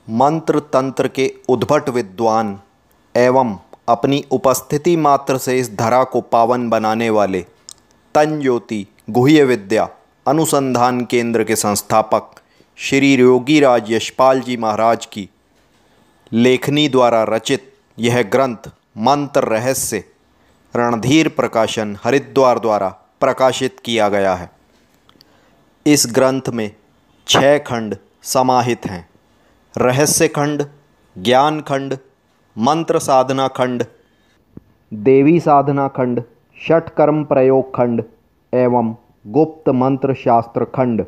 मंत्र तंत्र के उद्भट विद्वान एवं अपनी उपस्थिति मात्र से इस धरा को पावन बनाने वाले तनज्योति गुह्य विद्या अनुसंधान केंद्र के संस्थापक श्री योगीराज यशपाल जी महाराज की लेखनी द्वारा रचित यह ग्रंथ मंत्र रहस्य रणधीर प्रकाशन हरिद्वार द्वारा प्रकाशित किया गया है। इस ग्रंथ में 6 खंड समाहित हैं। रहस्य खंड, ज्ञान खंड, मंत्र साधना खंड, देवी साधना खंड, षटकर्म प्रयोग खंड एवं गुप्त मंत्र शास्त्र खंड।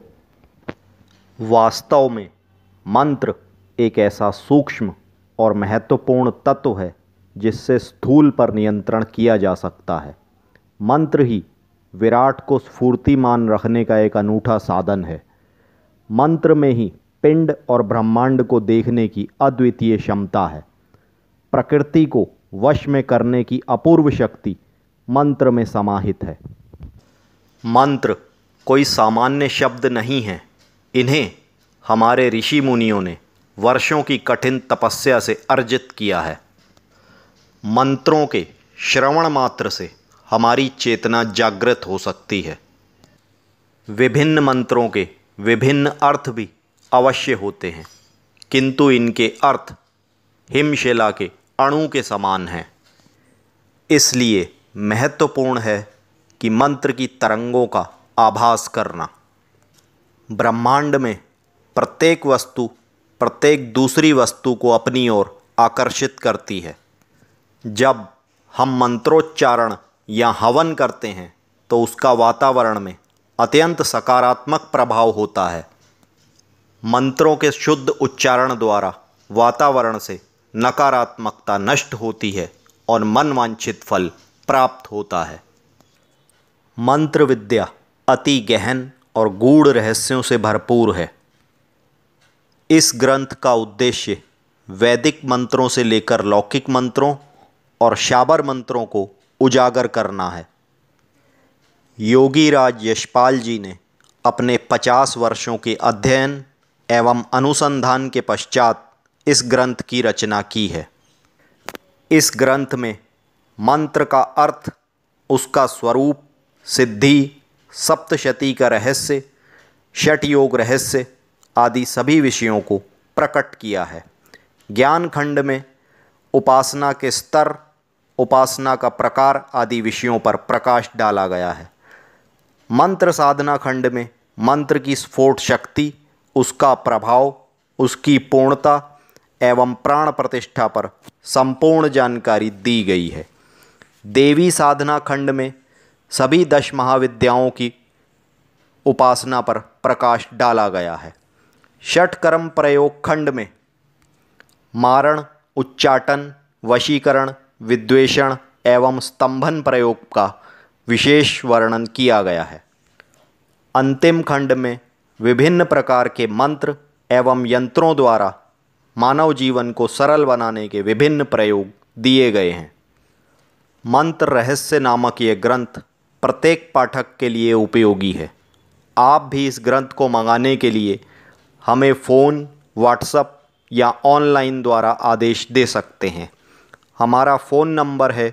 वास्तव में मंत्र एक ऐसा सूक्ष्म और महत्वपूर्ण तत्व है जिससे स्थूल पर नियंत्रण किया जा सकता है। मंत्र ही विराट को स्फूर्तिमान रखने का एक अनूठा साधन है। मंत्र में ही पिंड और ब्रह्मांड को देखने की अद्वितीय क्षमता है। प्रकृति को वश में करने की अपूर्व शक्ति मंत्र में समाहित है। मंत्र कोई सामान्य शब्द नहीं है। इन्हें हमारे ऋषि मुनियों ने वर्षों की कठिन तपस्या से अर्जित किया है। मंत्रों के श्रवण मात्र से हमारी चेतना जागृत हो सकती है। विभिन्न मंत्रों के विभिन्न अर्थ भी अवश्य होते हैं, किंतु इनके अर्थ हिमशिला के अणु के समान हैं। इसलिए महत्वपूर्ण है कि मंत्र की तरंगों का आभास करना। ब्रह्मांड में प्रत्येक वस्तु प्रत्येक दूसरी वस्तु को अपनी ओर आकर्षित करती है। जब हम मंत्रोच्चारण या हवन करते हैं तो उसका वातावरण में अत्यंत सकारात्मक प्रभाव होता है। मंत्रों के शुद्ध उच्चारण द्वारा वातावरण से नकारात्मकता नष्ट होती है और मनवांछित फल प्राप्त होता है। मंत्र विद्या अति गहन और गूढ़ रहस्यों से भरपूर है। इस ग्रंथ का उद्देश्य वैदिक मंत्रों से लेकर लौकिक मंत्रों और शाबर मंत्रों को उजागर करना है। योगीराज यशपाल जी ने अपने 50 वर्षों के अध्ययन एवं अनुसंधान के पश्चात इस ग्रंथ की रचना की है। इस ग्रंथ में मंत्र का अर्थ, उसका स्वरूप, सिद्धि, सप्तशती का रहस्य, षटयोग रहस्य आदि सभी विषयों को प्रकट किया है। ज्ञान खंड में उपासना के स्तर, उपासना का प्रकार आदि विषयों पर प्रकाश डाला गया है। मंत्र साधना खंड में मंत्र की स्फोट शक्ति, उसका प्रभाव, उसकी पूर्णता एवं प्राण प्रतिष्ठा पर संपूर्ण जानकारी दी गई है। देवी साधना खंड में सभी 10 महाविद्याओं की उपासना पर प्रकाश डाला गया है। षटकर्म प्रयोग खंड में मारण, उच्चाटन, वशीकरण, विद्वेषण एवं स्तंभन प्रयोग का विशेष वर्णन किया गया है। अंतिम खंड में विभिन्न प्रकार के मंत्र एवं यंत्रों द्वारा मानव जीवन को सरल बनाने के विभिन्न प्रयोग दिए गए हैं। मंत्र रहस्य नामक ये ग्रंथ प्रत्येक पाठक के लिए उपयोगी है। आप भी इस ग्रंथ को मंगाने के लिए हमें फ़ोन, व्हाट्सएप या ऑनलाइन द्वारा आदेश दे सकते हैं। हमारा फ़ोन नंबर है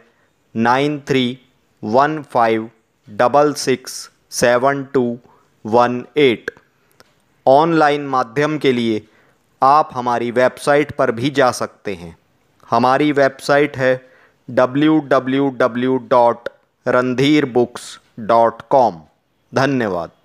9315667218। ऑनलाइन माध्यम के लिए आप हमारी वेबसाइट पर भी जा सकते हैं। हमारी वेबसाइट है www.randhirbooks.com। धन्यवाद।